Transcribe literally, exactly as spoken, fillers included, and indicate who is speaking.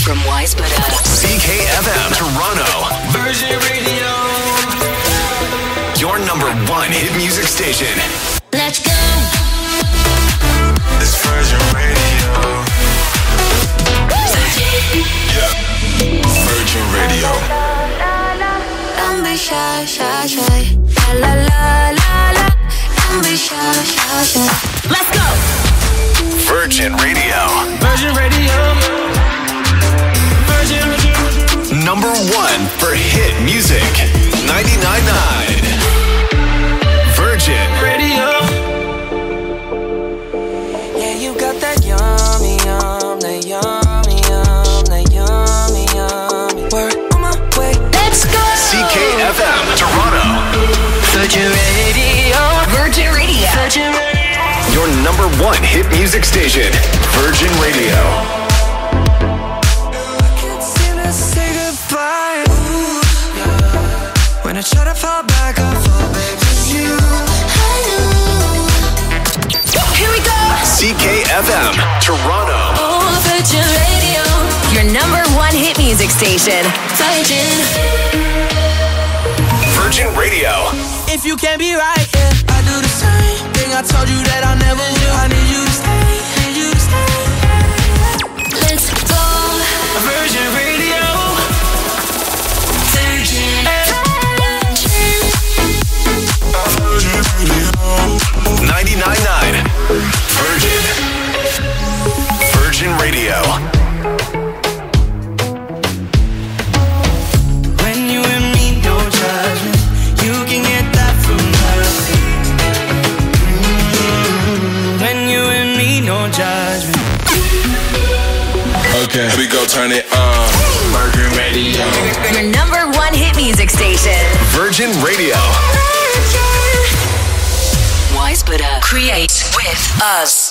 Speaker 1: from Wisebuddah.
Speaker 2: C K F M Toronto.
Speaker 3: Virgin Radio.
Speaker 2: Your number one hit music station.
Speaker 1: Let's go.
Speaker 3: It's Virgin Radio. Yeah. Virgin Radio.
Speaker 4: Don't be shy, shy, shy. La la la la. Don't be shy, shy, shy.
Speaker 1: Let's go.
Speaker 2: Virgin Radio.
Speaker 3: Virgin Radio. Virgin Radio.
Speaker 2: Number one for hit music. ninety-nine point nine. Virgin
Speaker 3: Radio.
Speaker 5: Yeah, you got that yummy, yum, that yummy, yum, that yummy, yummy. Word on my way.
Speaker 1: Let's go.
Speaker 2: C K F M Toronto.
Speaker 5: Virgin Radio.
Speaker 1: Virgin Radio.
Speaker 5: Virgin Radio.
Speaker 2: Your number one hit music station. Virgin Radio.
Speaker 5: I can't seem to say goodbye. Ooh, yeah. When I try to fall back, I fall back to you.
Speaker 1: Here we go.
Speaker 2: C K F M Toronto.
Speaker 1: Oh, Virgin Radio. Your number one hit music station. Virgin.
Speaker 2: Virgin Radio.
Speaker 5: If you can't be right, yeah, I do the same thing. I told you that I never will. I need you to stay, need you to stay.
Speaker 1: Let's go.
Speaker 5: Virgin Radio. Virgin.
Speaker 3: Virgin Radio.
Speaker 2: ninety-nine point nine. Virgin. Virgin Radio.
Speaker 5: When you and me, no judgment. You can get that from nothing. Mm-hmm. When you and me, no judgment.
Speaker 3: Okay, here we go, turn it on. Virgin Radio.
Speaker 1: Your number one hit music station.
Speaker 2: Virgin Radio.
Speaker 1: Wisebuddah. Create with us.